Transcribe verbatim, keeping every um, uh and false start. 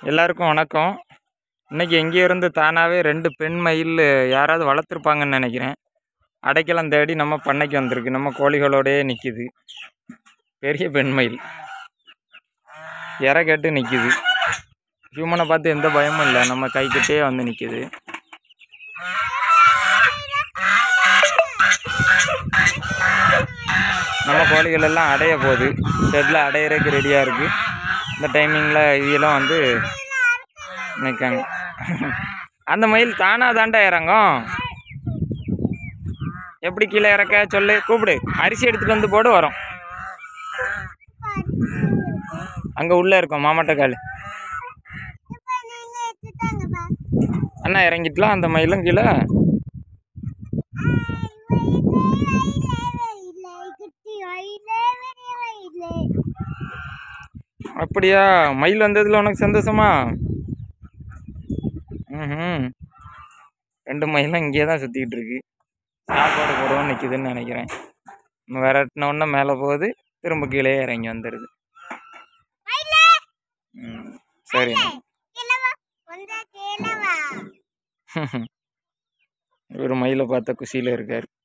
எல்லாருக்கும் வணக்கம். இன்றைக்கி எங்கேயிருந்து தானாகவே ரெண்டு பெண் மயில் யாராவது வளர்த்துருப்பாங்கன்னு நினைக்கிறேன். அடைக்கலம் தேடி நம்ம பண்ணைக்கு வந்திருக்கு. நம்ம கோழிகளோடையே நிற்கிது. பெரிய பெண் மயில் இற கேட்டு நிற்கிது. ஹியூமனை பார்த்து எந்த பயமும் இல்லை. நம்ம கைக்கிட்டே வந்து நிற்கிது. நம்ம கோழிகள் எல்லாம் அடைய போகுது. ஷெட்டில் அடையிறதுக்கு ரெடியாக இருக்குது. இந்த டைமிங்கில் இதெல்லாம் வந்து நிற்காங்க. அந்த மயில் தானாக தாண்டா இறங்கும். எப்படி கீழே இறக்க சொல்லு, கூப்பிடு. அரிசி எடுத்துகிட்டு வந்து போடு, வரும். அங்கே உள்ளே இருக்கும் மாமாட்ட கால். அண்ணா இறங்கிட்டலாம். அந்த மயிலும் கீழே அப்படியா? மயில் வந்ததில் உனக்கு சந்தோஷமா? ம் ரெண்டு மயிலும் இங்கே தான் சுற்றிக்கிட்டு இருக்கு. சாப்பாடு போடுவோன்னு நிற்கிதுன்னு நினைக்கிறேன். விரட்டின உடனே மேலே போகுது, திரும்ப கீழே இறங்கி வந்துடுது. ம் சரி. ஒரு மயிலை பார்த்த குஷியில் இருக்கார்.